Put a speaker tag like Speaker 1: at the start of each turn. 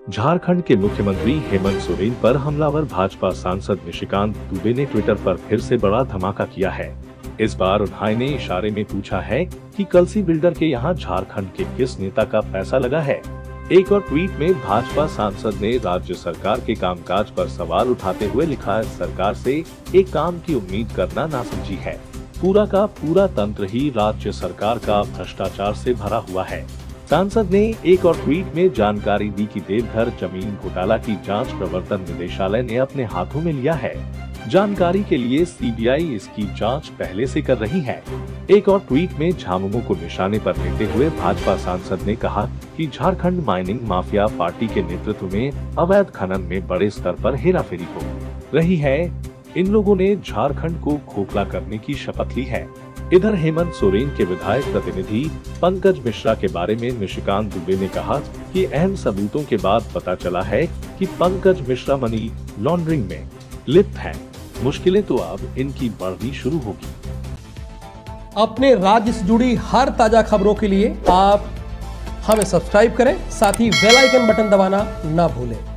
Speaker 1: झारखंड के मुख्यमंत्री हेमंत सोरेन पर हमलावर भाजपा सांसद निशिकांत दुबे ने ट्विटर पर फिर से बड़ा धमाका किया है। इस बार उन्होंने इशारे में पूछा है कि कलसी बिल्डर के यहाँ झारखंड के किस नेता का पैसा लगा है। एक और ट्वीट में भाजपा सांसद ने राज्य सरकार के कामकाज पर सवाल उठाते हुए लिखा है, सरकार से एक काम की उम्मीद करना नासमझी है। पूरा का पूरा तंत्र ही राज्य सरकार का भ्रष्टाचार से भरा हुआ है। सांसद ने एक और ट्वीट में जानकारी दी कि देवघर जमीन घोटाला की जांच प्रवर्तन निदेशालय ने अपने हाथों में लिया है। जानकारी के लिए सीबीआई इसकी जांच पहले से कर रही है। एक और ट्वीट में झामुमो को निशाने पर लेते हुए भाजपा सांसद ने कहा कि झारखंड माइनिंग माफिया पार्टी के नेतृत्व में अवैध खनन में बड़े स्तर पर हेराफेरी हो रही है। इन लोगों ने झारखंड को खोखला करने की शपथ ली है। इधर हेमंत सोरेन के विधायक प्रतिनिधि पंकज मिश्रा के बारे में निशिकांत दुबे ने कहा कि अहम सबूतों के बाद पता चला है कि पंकज मिश्रा मनी लॉन्ड्रिंग में लिप्त हैं। मुश्किलें तो अब इनकी बढ़नी शुरू होगी।
Speaker 2: अपने राज्य से जुड़ी हर ताजा खबरों के लिए आप हमें सब्सक्राइब करें, साथ ही बेल आइकन बटन दबाना ना भूलें।